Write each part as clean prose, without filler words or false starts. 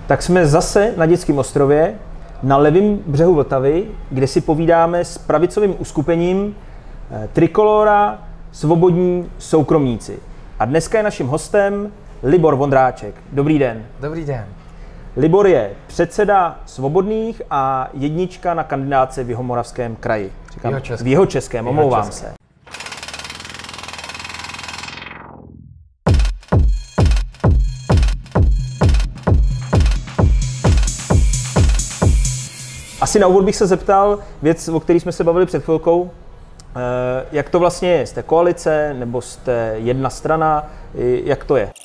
Tak jsme zase na Dětském ostrově, na levém břehu Vltavy, kde si povídáme s pravicovým uskupením Trikolora Svobodní soukromníci. A dneska je naším hostem Libor Vondráček. Dobrý den. Dobrý den. Libor je předseda Svobodných a jednička na kandidátce v Jihomoravském kraji. V Jihočeském, omlouvám se. Asi na úvod bych se zeptal věc, o které jsme se bavili před chvilkou. Jak to vlastně je? Jste koalice nebo jste jedna strana? Jak to je?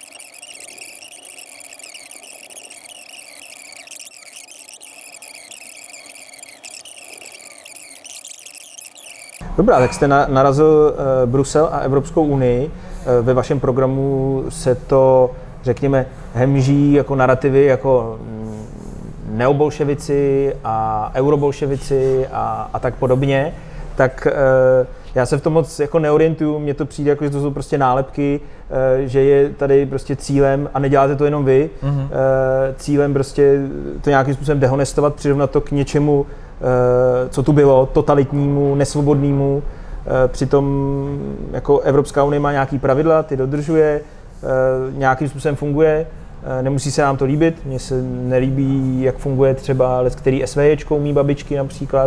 Dobrá, tak jste narazil Brusel a Evropskou unii. Ve vašem programu se to, řekněme, hemží jako narrativy, jako neobolševici a eurobolševici a tak podobně. Tak já se v tom moc jako neorientuju, mně to přijde jako, že to jsou prostě nálepky, že je tady prostě cílem, a neděláte to jenom vy, cílem prostě to nějakým způsobem dehonestovat, přirovnat to k něčemu, co tu bylo, totalitnímu, nesvobodnému. Přitom jako Evropská unie má nějaký pravidla, ty dodržuje, nějakým způsobem funguje. Nemusí se nám to líbit, mně se nelíbí, jak funguje třeba leckterý SVJčko, mý babičky například.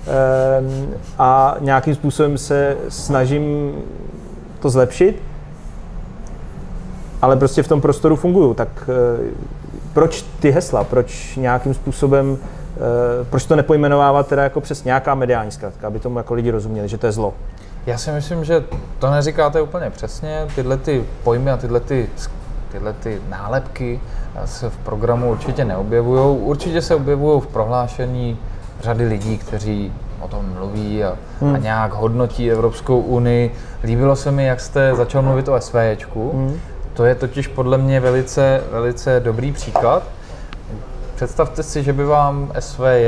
A nějakým způsobem se snažím to zlepšit, ale prostě v tom prostoru funguju. Tak proč ty hesla, proč nějakým způsobem, proč to nepojmenovávat teda jako přes nějaká mediální zkratka, aby tomu jako lidi rozuměli, že to je zlo? Já si myslím, že to neříkáte úplně přesně. Tyhle ty pojmy a tyhle ty nálepky se v programu určitě neobjevují. Určitě se objevují v prohlášení řady lidí, kteří o tom mluví a nějak hodnotí Evropskou unii. Líbilo se mi, jak jste začal mluvit o SVJčku. To je totiž podle mě velice dobrý příklad. Představte si, že by vám SVJ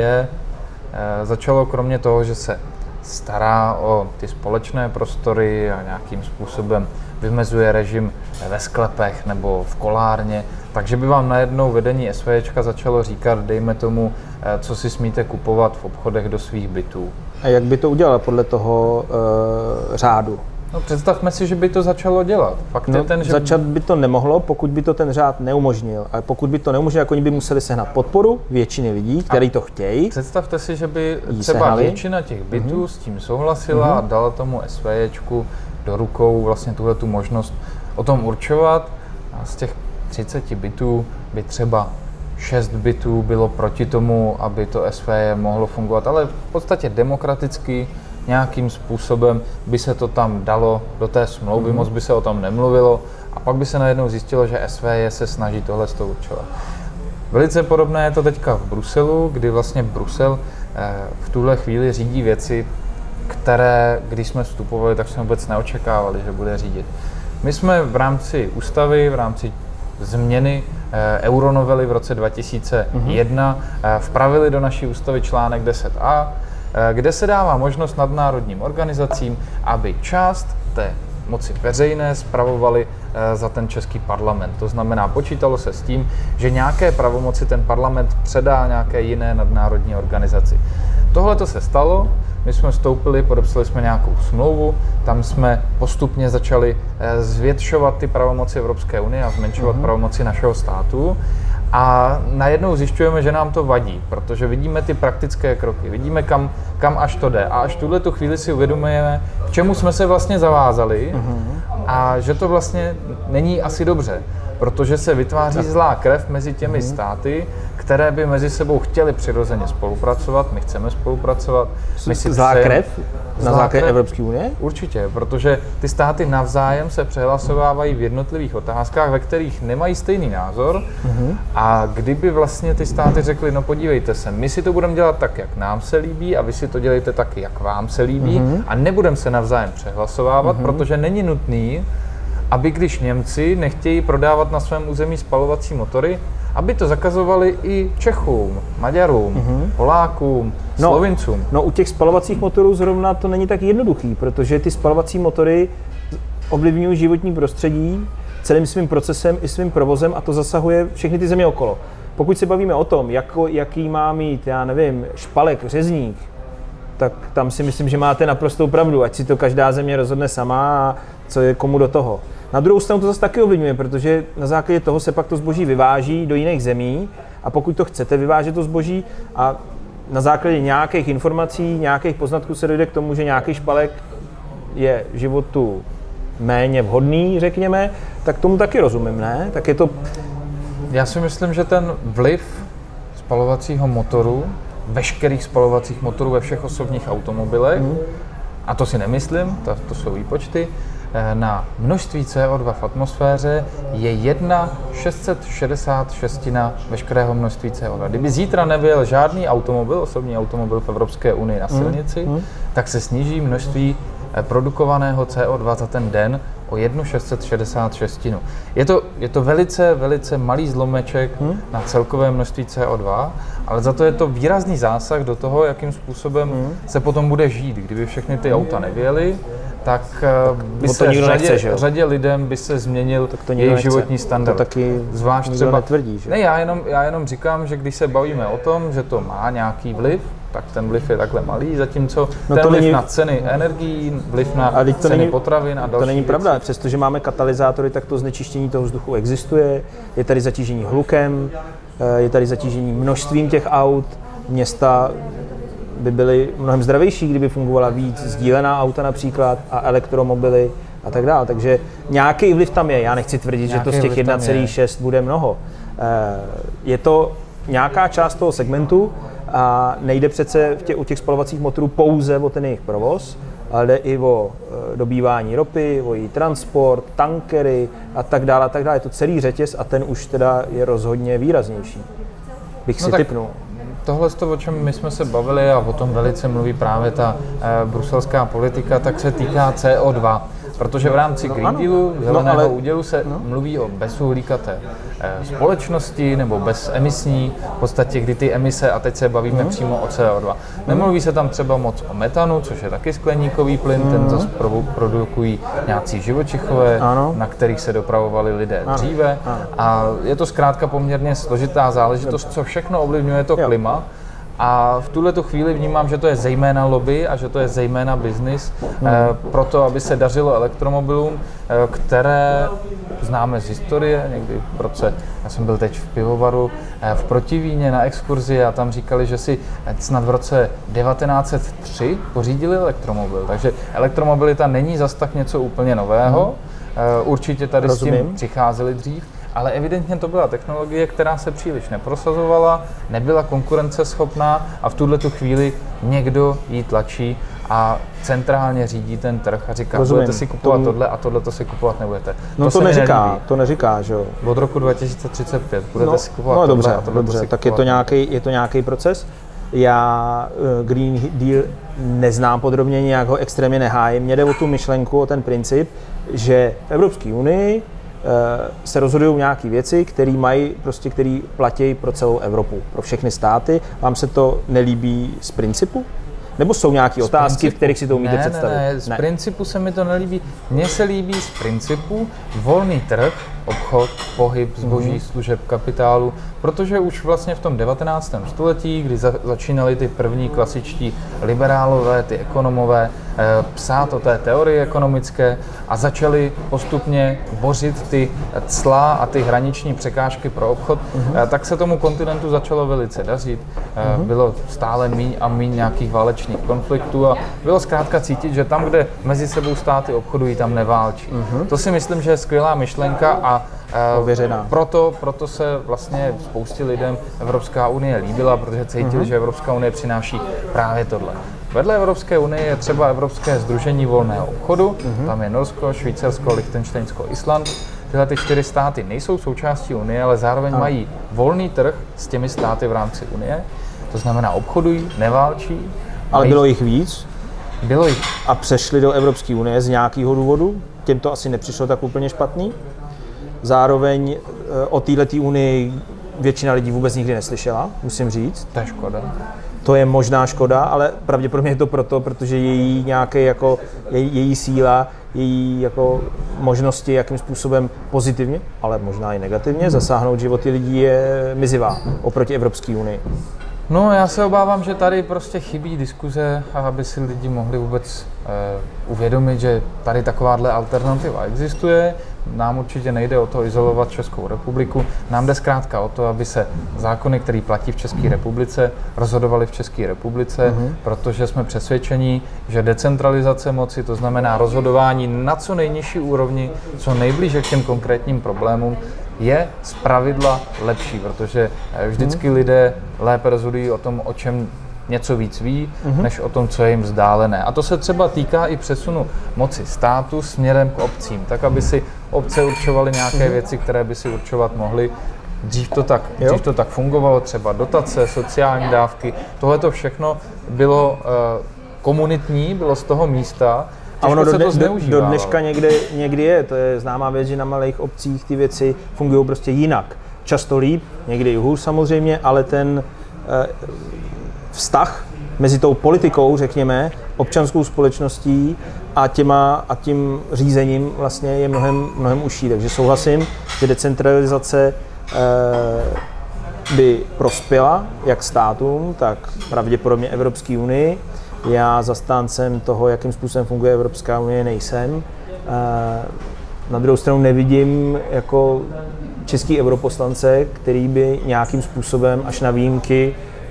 začalo kromě toho, že se stará o ty společné prostory a nějakým způsobem vymezuje režim ve sklepech nebo v kolárně, takže by vám najednou vedení SVJčka začalo říkat, dejme tomu, co si smíte kupovat v obchodech do svých bytů. A jak by to udělalo podle toho řádu? No, představme si, že by to začalo dělat. Fakt je ten, že začat by to nemohlo, pokud by to ten řád neumožnil. A pokud by to neumožnil, jako oni by museli sehnat podporu většiny lidí, kteří to chtějí. Představte si, že by třeba většina těch bytů s tím souhlasila a dala tomu SVJčku do rukou vlastně tuhletu možnost o tom určovat. A z těch 30 bytů by třeba 6 bytů bylo proti tomu, aby to SVJ mohlo fungovat, ale v podstatě demokraticky nějakým způsobem by se to tam dalo do té smlouvy, moc by se o tom nemluvilo a pak by se najednou zjistilo, že SVJ se snaží tohle určovat. Velice podobné je to teďka v Bruselu, kdy vlastně Brusel v tuhle chvíli řídí věci, které, když jsme vstupovali, tak jsme vůbec neočekávali, že bude řídit. My jsme v rámci ústavy, v rámci změny euronovely v roce 2001 vpravili do naší ústavy článek 10a, kde se dává možnost nadnárodním organizacím, aby část té moci veřejné spravovali za ten český parlament. To znamená, počítalo se s tím, že nějaké pravomoci ten parlament předá nějaké jiné nadnárodní organizaci. Tohle to se stalo, my jsme vstoupili, podepsali jsme nějakou smlouvu, tam jsme postupně začali zvětšovat ty pravomoci Evropské unie a zmenšovat pravomoci našeho státu. A najednou zjišťujeme, že nám to vadí, protože vidíme ty praktické kroky, vidíme, kam až to jde. A až tuhle tu chvíli si uvědomujeme, k čemu jsme se vlastně zavázali a že to vlastně není asi dobře, protože se vytváří zlá krev mezi těmi státy, které by mezi sebou chtěly přirozeně spolupracovat, my chceme spolupracovat. Zlá krev? Na základě Evropské unie? Určitě, protože ty státy navzájem se přehlasovávají v jednotlivých otázkách, ve kterých nemají stejný názor. A kdyby vlastně ty státy řekly, no podívejte se, my si to budeme dělat tak, jak nám se líbí a vy si to dělejte taky, jak vám se líbí a nebudeme se navzájem přehlasovávat, protože není nutný, aby když Němci nechtějí prodávat na svém území spalovací motory, aby to zakazovali i Čechům, Maďarům, Polákům, Slovincům. No u těch spalovacích motorů zrovna to není tak jednoduchý, protože ty spalovací motory ovlivňují životní prostředí celým svým procesem i svým provozem a to zasahuje všechny ty země okolo. pokud se bavíme o tom, jaký má mít, já nevím, špalek řezník, tak tam si myslím, že máte naprostou pravdu, ať si to každá země rozhodne sama a co je komu do toho. Na druhou stranu to zase taky ovlivňuje, protože na základě toho se pak to zboží vyváží do jiných zemí a pokud to chcete vyvážet to zboží a na základě nějakých informací, nějakých poznatků se dojde k tomu, že nějaký špalek je životu méně vhodný, řekněme, tak tomu taky rozumím, ne? Tak je to... Já si myslím, že ten vliv spalovacího motoru, veškerých spalovacích motorů ve všech osobních automobilech, a to si nemyslím, to jsou výpočty, na množství CO2 v atmosféře je 1/666 veškerého množství CO2. Kdyby zítra nebyl žádný automobil, osobní automobil v Evropské unii na silnici, tak se sníží množství produkovaného CO2 za ten den o 1/666. Je to velice, velice malý zlomeček na celkové množství CO2, ale za to je to výrazný zásah do toho, jakým způsobem se potom bude žít. Kdyby všechny ty auta nevyjely, tak by se řadě lidem by se změnil jejich životní standard. To taky zvlášť třeba netvrdí, že? Ne, já jenom říkám, že když se bavíme o tom, že to má nějaký vliv, tak ten vliv je takhle malý, zatímco ten vliv na ceny energií, vliv na ceny potravin a další To není věci. pravda, přestože máme katalyzátory, tak to znečištění toho vzduchu existuje, je tady zatížení hlukem, je tady zatížení množstvím těch aut, města by byly mnohem zdravější, kdyby fungovala víc sdílená auta například a elektromobily a tak dále. Takže nějaký vliv tam je, já nechci tvrdit, že to z těch 1,6 bude mnoho. Je to nějaká část toho segmentu a nejde přece u těch spalovacích motorů pouze o ten jejich provoz, ale jde i o dobývání ropy, o její transport, tankery a tak dále. Je to celý řetěz a ten už teda je rozhodně výraznější, bych si tipnul. Tohle, o čem my jsme se bavili a o tom velice mluví právě ta bruselská politika, tak se týká CO2. Protože v rámci Green Dealu, zeleného údělu, se mluví o bezuhlíkaté společnosti nebo bezemisní, v podstatě kdy ty emise, a teď se bavíme přímo o CO2. Nemluví se tam třeba moc o metanu, což je taky skleníkový plyn, ten zase produkují nějací živočichové, na kterých se dopravovali lidé dříve. A je to zkrátka poměrně složitá záležitost, co všechno ovlivňuje to klima. A v tuhletu chvíli vnímám, že to je zejména lobby a že to je zejména biznis pro to, aby se dařilo elektromobilům, které známe z historie, někdy v roce, já jsem byl teď v pivovaru v Protivíně na exkurzi a tam říkali, že si snad v roce 1903 pořídili elektromobil. Takže elektromobilita není zas tak něco úplně nového, určitě tady s tím přicházeli dřív. Ale evidentně to byla technologie, která se příliš neprosazovala, nebyla konkurenceschopná a v tuhletu chvíli někdo ji tlačí a centrálně řídí ten trh a říká, budete si kupovat tohle a tohle to si kupovat nebudete. No to neříká, že jo. Od roku 2035 budete si kupovat tohle a tohle dobře, si tak je to nějaký proces. Já Green Deal neznám podrobně, nějak ho extrémně nehájím. Mně jde o tu myšlenku, o ten princip, že v Evropské unii se rozhodují nějaké věci, které platí pro celou Evropu, pro všechny státy. Vám se to nelíbí z principu? Nebo jsou nějaké otázky, v kterých si to umíte představit? Ne, z principu se mi to nelíbí. Mně se líbí z principu volný trh, obchod, pohyb, zboží, služeb, kapitálu, protože už vlastně v tom 19. století, kdy začínali ty první klasičtí liberálové, ty ekonomové, psát o té teorii ekonomické a začali postupně bořit ty cla a ty hraniční překážky pro obchod, tak se tomu kontinentu začalo velice dařit. Bylo stále míň a míň nějakých válečných konfliktů a bylo zkrátka cítit, že tam, kde mezi sebou státy obchodují, tam neválčí. To si myslím, že je skvělá myšlenka a proto se vlastně spoustě lidem Evropská unie líbila, protože cítili, že Evropská unie přináší právě tohle. Vedle Evropské unie je třeba Evropské sdružení volného obchodu, tam je Norsko, Švýcarsko, Lichtenštejnsko, Island. Tyhle ty 4 státy nejsou součástí unie, ale zároveň mají volný trh s těmi státy v rámci unie. To znamená obchodují, neválčí. Ale bylo jich víc? Bylo jich. A přešli do Evropské unie z nějakého důvodu? Těm to asi nepřišlo tak úplně špatný? Zároveň o této unii většina lidí vůbec nikdy neslyšela, musím říct. To je škoda. To je možná škoda, ale pravděpodobně je to proto, protože její nějaké jako její síla, její jako možnosti, jakým způsobem pozitivně, ale možná i negativně zasáhnout životy lidí je mizivá oproti Evropské unii. No, já se obávám, že tady prostě chybí diskuze, aby si lidi mohli vůbec uvědomit, že tady takováhle alternativa existuje. Nám určitě nejde o to izolovat Českou republiku, nám jde zkrátka o to, aby se zákony, které platí v České republice, rozhodovaly v České republice, protože jsme přesvědčeni, že decentralizace moci, to znamená rozhodování na co nejnižší úrovni, co nejblíže k těm konkrétním problémům, je zpravidla lepší, protože vždycky lidé lépe rozhodují o tom, o čem něco víc ví, než o tom, co je jim vzdálené. A to se třeba týká i přesunu moci státu směrem k obcím, tak aby si obce určovaly nějaké věci, které by si určovat mohly. Dřív to tak fungovalo, třeba dotace, sociální dávky, tohle to všechno bylo komunitní, bylo z toho místa. A ono do dneška někdy je, to je známá věc, že na malých obcích ty věci fungují prostě jinak. Často líp, někdy i hůř samozřejmě, ale ten vztah mezi tou politikou, řekněme, občanskou společností a tím řízením vlastně je mnohem užší. Takže souhlasím, že decentralizace by prospěla jak státům, tak pravděpodobně Evropské unii. Já zastáncem toho, jakým způsobem funguje Evropská unie, nejsem. Na druhou stranu nevidím jako český europoslance, který by nějakým způsobem až na výjimky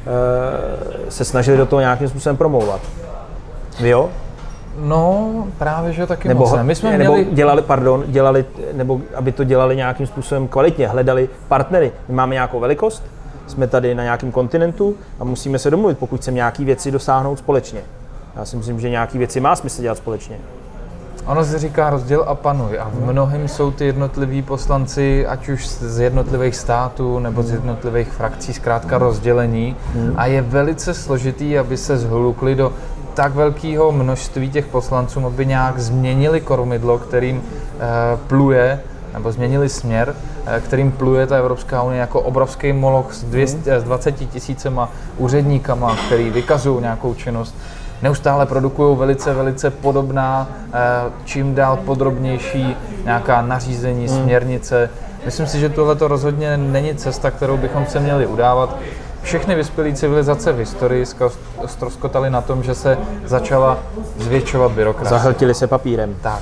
se snažili do toho nějakým způsobem promlouvat. Vy jo? No, právě, že taky nebo, moc ne. My jsme nebo dělali, nebo aby to dělali nějakým způsobem kvalitně, hledali partnery. My máme nějakou velikost, jsme tady na nějakém kontinentu a musíme se domluvit, pokud chceme nějaké věci dosáhnout společně. Já si myslím, že nějaké věci má smysl dělat společně. Ono se říká rozděl a panuj a v mnohém jsou ty jednotliví poslanci, ať už z jednotlivých států nebo z jednotlivých frakcí, zkrátka rozdělení a je velice složitý, aby se zhlukli do tak velkého množství těch poslanců, aby nějak změnili kormidlo, kterým pluje, nebo změnili směr, kterým pluje ta Evropská unie jako obrovský moloch s 20 000 úředníkama, který vykazují nějakou činnost. Neustále produkují velice podobná, čím dál podrobnější nějaká nařízení, směrnice. Myslím si, že tohleto rozhodně není cesta, kterou bychom se měli udávat. Všechny vyspělé civilizace v historii ztroskotaly na tom, že se začala zvětšovat byrokracie. Zahltili se papírem. Tak.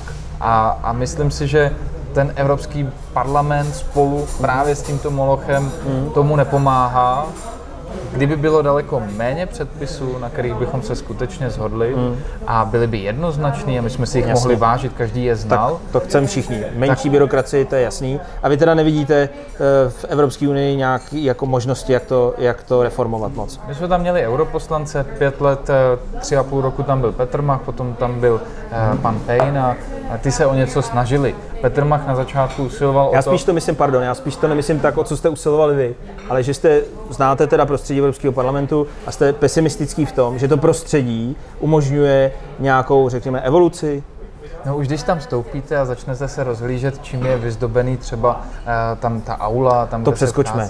A myslím si, že ten Evropský parlament spolu právě s tímto molochem tomu nepomáhá. Kdyby bylo daleko méně předpisů, na kterých bychom se skutečně shodli a byly by jednoznačný a my jsme si jich mohli vážit, každý je znal. Tak to chceme všichni. Menší byrokracii, to je jasný. A vy teda nevidíte v Evropské unii nějaké jako možnosti, jak to reformovat moc? My jsme tam měli europoslance 5 let, 3,5 roku tam byl Petr Mach, potom tam byl pan Payne a ty se o něco snažili. Petr Mach na začátku usiloval o to... Já spíš to nemyslím tak, o co jste usilovali vy, ale že znáte teda prostředí Evropského parlamentu a jste pesimistický v tom, že to prostředí umožňuje nějakou, řekněme, evoluci. No už když tam vstoupíte a začnete se rozhlížet, čím je vyzdobený třeba tam ta aula, tam, to přeskočme.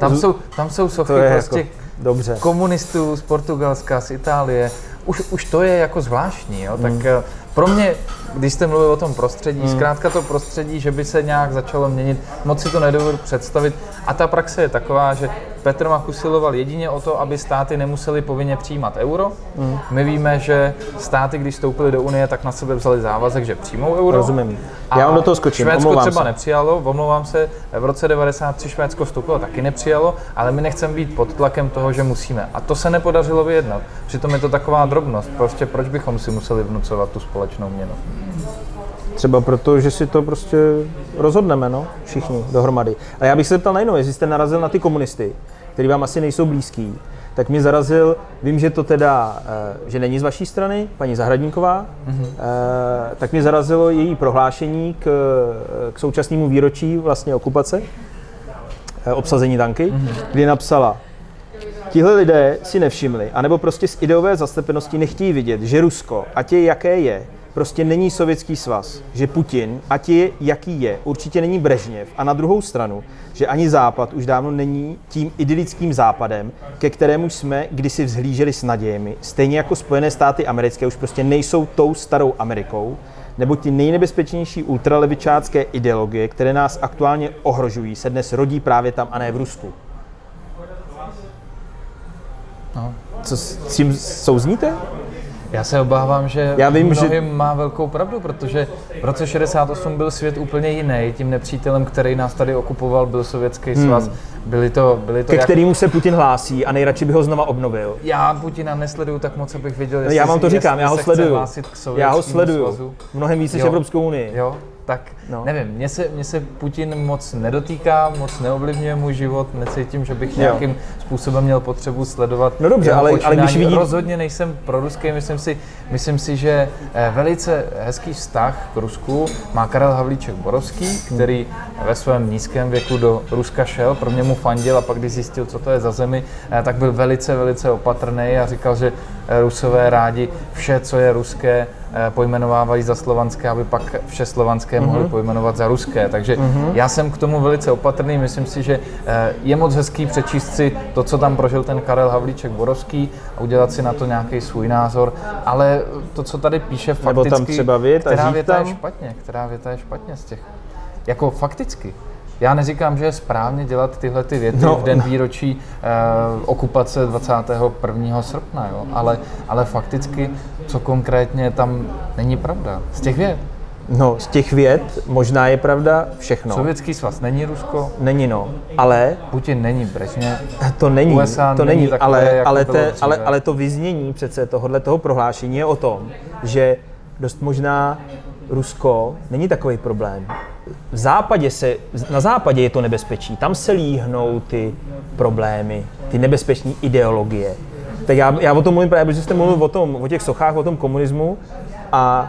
Tam jsou sochy prostě jako, dobře. Komunistů z Portugalska, z Itálie. Už to je jako zvláštní, jo? Tak pro mě, když jste mluvil o tom prostředí, zkrátka to prostředí, že by se nějak začalo měnit, moc si to nedovedu představit. A ta praxe je taková, že Petr Mach usiloval jedině o to, aby státy nemusely povinně přijímat euro. My víme, že státy, když vstoupily do Unie, tak na sebe vzali závazek, že přijmou euro. Rozumím. Já vám do toho skočím. Švédsko třeba nepřijalo, omlouvám se, v roce 1993 Švédsko vstoupilo, taky nepřijalo, ale my nechceme být pod tlakem toho, že musíme. A to se nepodařilo vyjednat. Přitom je to taková drobnost. Prostě proč bychom si museli vnucovat tu společnou měnu? Třeba proto, že si to prostě rozhodneme, no, všichni dohromady. A já bych se zeptal na jinou, jestli jste narazil na ty komunisty, který vám asi nejsou blízký, tak mě zarazil, vím, že to teda, že není z vaší strany, paní Zahradníková, tak mě zarazilo její prohlášení k současnému výročí vlastně okupace, obsazení tanky, kdy napsala: tihle lidé si nevšimli, anebo prostě z ideové zaslepenosti nechtějí vidět, že Rusko, ať je jaké je prostě není Sovětský svaz, že Putin, ať je jaký je, určitě není Brežněv a na druhou stranu, že ani Západ už dávno není tím idylickým Západem, ke kterému jsme kdysi vzhlíželi s nadějemi, stejně jako Spojené státy americké už prostě nejsou tou starou Amerikou, nebo ty nejnebezpečnější ultralevičácké ideologie, které nás aktuálně ohrožují, se dnes rodí právě tam a ne v Rusku. No. Co s tím souzníte? Já se obávám, že já vím, že má velkou pravdu, protože v roce 68 byl svět úplně jiný. Tím nepřítelem, který nás tady okupoval, byl Sovětský svaz. Byli to ke kterému se Putin hlásí a nejradši by ho znova obnovil. Já Putina nesleduju tak moc, abych věděl, jestli já vám to říkám, já ho sleduju. Já ho sleduju. Svazu. Mnohem víc než Evropskou unii. Jo, tak nevím, mě se Putin moc nedotýká, moc neovlivňuje můj život, necítím, že bych nějakým způsobem měl potřebu sledovat. No dobře, ale když vidím... Rozhodně nejsem proruský, myslím si, že velice hezký vztah k Rusku má Karel Havlíček Borovský, který ve svém nízkém věku do Ruska šel, pro mě mu fandil a pak když zjistil, co to je za zemi, tak byl velice, velice opatrný a říkal, že Rusové rádi vše, co je ruské, pojmenovávají za slovanské, aby pak vše slovanské mohli pojmenovat za ruské. Takže já jsem k tomu velice opatrný, myslím si, že je moc hezký přečíst si to, co tam prožil ten Karel Havlíček Borovský a udělat si na to nějaký svůj názor, ale to, co tady píše fakticky, tam třeba která věta je špatně z těch, jako fakticky. Já neříkám, že je správně dělat tyhle ty věty v den výročí okupace 21. srpna, jo? Ale fakticky, co konkrétně tam není pravda. Z těch vět. No, z těch vět možná je pravda všechno. Sovětský svaz není Rusko. Není, ale... Putin není Brežněv. To není, USA to není, takové, ale to vyznění přece toho prohlášení je o tom, že dost možná Rusko není takový problém. Na západě je to nebezpečí, tam se líhnou ty problémy, ty nebezpečné ideologie. Tak já o tom mluvím právě, protože jste mluvil o těch sochách, o tom komunismu a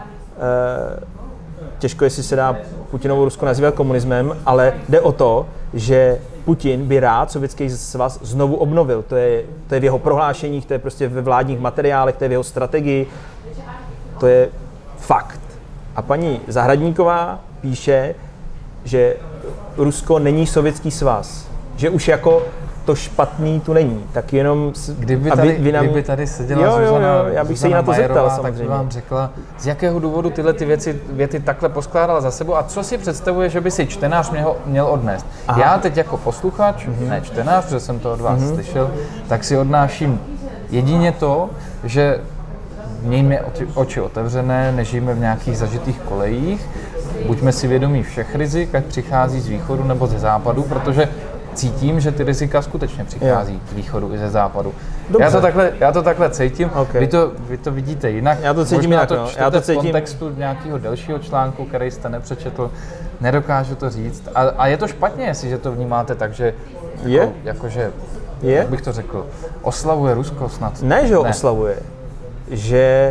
těžko, jestli se dá Putinovo Rusko nazývat komunismem, ale jde o to, že Putin by rád Sovětský svaz znovu obnovil. To je v jeho prohlášeních, to je prostě ve vládních materiálech, to je v jeho strategii, to je fakt. A paní Zahradníková píše, že Rusko není Sovětský svaz, že už jako to špatný tu není, tak jenom... Kdyby tady seděla Zuzana, já bych se jí na to zeptal, samozřejmě. Tak by vám řekla, z jakého důvodu tyhle ty věty takhle poskládala za sebou a co si představuje, že by si čtenář měl odnést. Aha. Já teď jako posluchač, ne čtenář, protože jsem to od vás slyšel, tak si odnáším jedině to, že mějme oči otevřené, nežijeme v nějakých zažitých kolejích, buďme si vědomí všech rizik, ať přichází z východu nebo ze západu, protože cítím, že ty rizika skutečně přichází z východu i ze západu. Já to takhle cítím, okay. Vy to vidíte jinak. Já to cítím jinak, já to cítím v kontextu nějakého delšího článku, který jste nepřečetl, nedokážu to říct. A je to špatně, jestliže to vnímáte tak, že jakože, jak bych to řekl, oslavuje Rusko snad. Ne, že ho oslavuje, že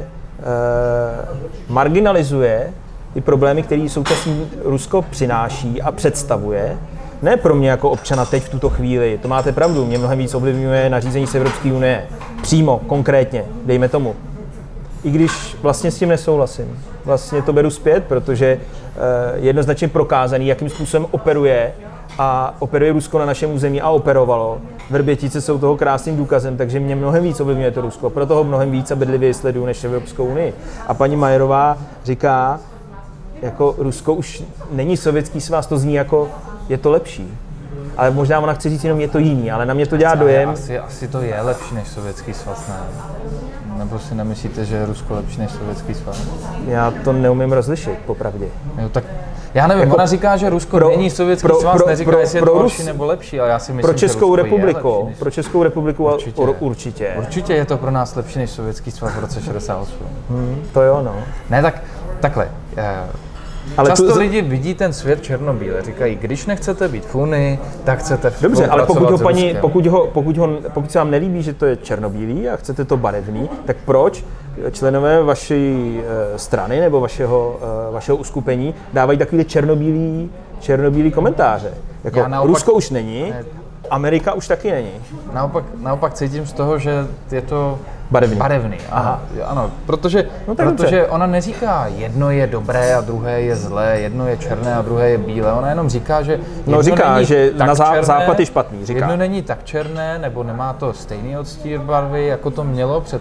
marginalizuje ty problémy, které současný Rusko přináší a představuje. Ne pro mě jako občana teď v tuto chvíli, to máte pravdu, mě mnohem víc ovlivňuje nařízení z Evropské unie. Přímo, konkrétně, dejme tomu. I když vlastně s tím nesouhlasím. Vlastně to beru zpět, protože jednoznačně prokázaný, jakým způsobem operuje a operuje Rusko na našem území a operovalo. Vrbětice jsou toho krásným důkazem, takže mě mnohem víc ovlivňuje to Rusko, proto ho mnohem víc a bedlivě sleduju než Evropskou unii. A paní Majerová říká, jako Rusko už není Sovětský svaz, to zní jako je to lepší. Ale možná ona chce říct jenom je to jiný, ale na mě to dělá dojem. Asi to je lepší než Sovětský svaz, ne? Nebo si nemyslíte, že je Rusko lepší než Sovětský svaz? Já to neumím rozlišit, popravdě. Jo, tak já nevím, jako ona říká, že Rusko není Sovětský svaz, neříká, jestli je to horší nebo lepší, ale já si myslím, že Rusko je lepší než... Pro Českou republiku určitě. Určitě je to pro nás lepší než Sovětský svaz v roce 68. To jo, no. Ne, takhle. Ale často lidi vidí ten svět černobíle, říkají, když nechcete být v Unii, tak chcete dobře, ale pokud se vám nelíbí, že to je černobílý a chcete to barevný, tak proč členové vaší strany nebo vašeho uskupení dávají takový černobílý komentáře? Jako Rusko už není, Amerika už taky není. Naopak cítím z toho, že je to Barevný, aha. Ano, protože ona neříká, jedno je dobré a druhé je zlé, jedno je černé a druhé je bílé, ona jenom říká, že že na západ je špatný, říká. Jedno není tak černé, nebo nemá to stejný odstín barvy, jako to mělo před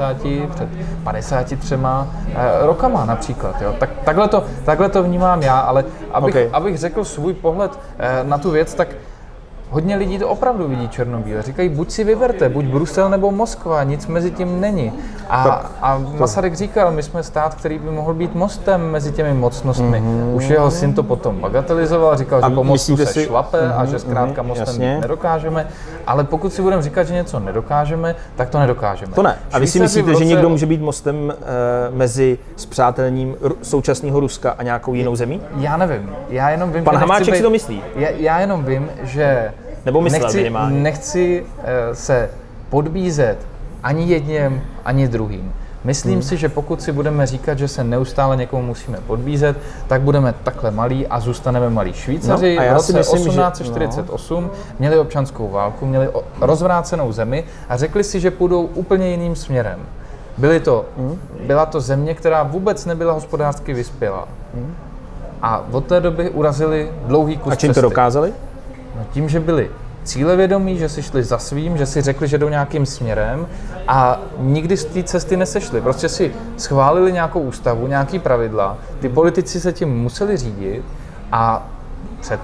53 rokama například, jo. Tak takhle to vnímám já, ale abych řekl svůj pohled na tu věc, tak hodně lidí to opravdu vidí černobíle. Říkají, buď si vyberte, buď Brusel nebo Moskva, nic mezi tím není. A Masaryk říkal, my jsme stát, který by mohl být mostem mezi těmi mocnostmi. Už jeho syn to potom bagatelizoval, říkal, že po mostu se šlape a že zkrátka mostem nedokážeme. Ale pokud si budeme říkat, že něco nedokážeme, tak to nedokážeme. To ne. A vy si myslíte, že někdo může být mostem mezi spřátelením současného Ruska a nějakou jinou zemí? Já nevím. Já jenom vím, Pan Hamáček si to myslí? Já jenom vím, že nechci se podbízet ani jedním, ani druhým. Myslím si, že pokud si budeme říkat, že se neustále někomu musíme podbízet, tak budeme takhle malí a zůstaneme malí. Švýcaři v roce 1848 měli občanskou válku, měli rozvrácenou zemi a řekli si, že půjdou úplně jiným směrem. Byla to země, která vůbec nebyla hospodářsky vyspělá. A od té doby urazili dlouhý kus cesty. A čím to dokázali? No tím, že byli cílevědomí, že si šli za svým, že si řekli, že jdou nějakým směrem a nikdy z té cesty nesešli. Prostě si schválili nějakou ústavu, nějaký pravidla, ty politici se tím museli řídit a před,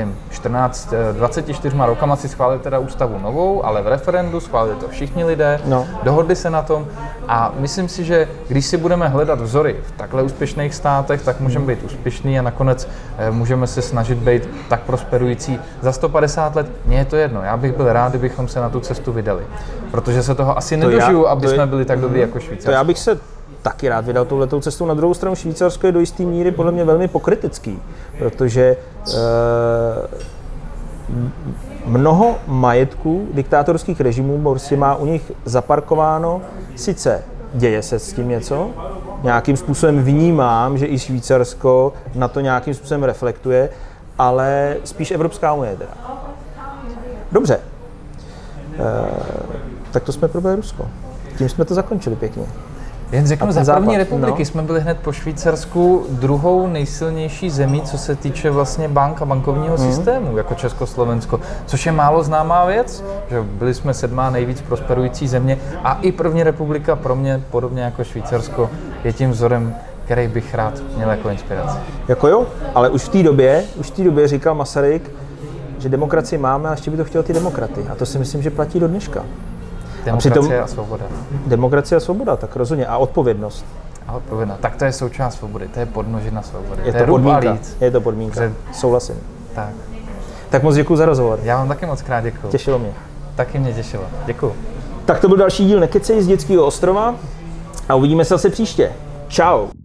24 rokama si schválili teda ústavu novou, ale v referendu schválili to všichni lidé, dohodli se na tom a myslím si, že když si budeme hledat vzory v takhle úspěšných státech, tak můžeme být úspěšní a nakonec můžeme se snažit být tak prosperující za 150 let. Mně je to jedno, já bych byl rád, kdybychom se na tu cestu vydali, protože se toho asi nedožiju, aby jsme byli tak dobrý jako Švýcarsko. To já bych se taky rád vydal touhletou cestou. Na druhou stranu Švýcarsko je do jisté míry podle mě velmi pokrytecký, protože mnoho majetků diktátorských režimů prostě má u nich zaparkováno, sice děje se s tím něco, nějakým způsobem vnímám, že i Švýcarsko na to nějakým způsobem reflektuje, ale spíš Evropská unie teda. Dobře, tak to jsme probrali Rusko. Tím jsme to zakončili pěkně. Jen řeknu, za první republiky jsme byli hned po Švýcarsku druhou nejsilnější zemí, co se týče vlastně bank a bankovního systému, jako Československo, což je málo známá věc, že byli jsme 7. nejvíc prosperující země a i první republika pro mě, podobně jako Švýcarsko, je tím vzorem, který bych rád měl jako inspiraci. Jako jo, ale už v té době říkal Masaryk, že demokracii máme a ještě by to chtěl ty demokraty. A to si myslím, že platí do dneška. Demokracie a svoboda. Demokracie a svoboda, tak rozhodně. A odpovědnost. A odpovědnost. Tak to je součást svobody, to je podmnožina svobody. Je to podmínka. Je to podmínka. Souhlasím. Tak moc děkuji za rozhovor. Já vám taky moc krát děkuji. Těšilo mě. Taky mě těšilo. Děkuji. Tak to byl další díl Nekecej z Dětského ostrova a uvidíme se zase příště. Čau.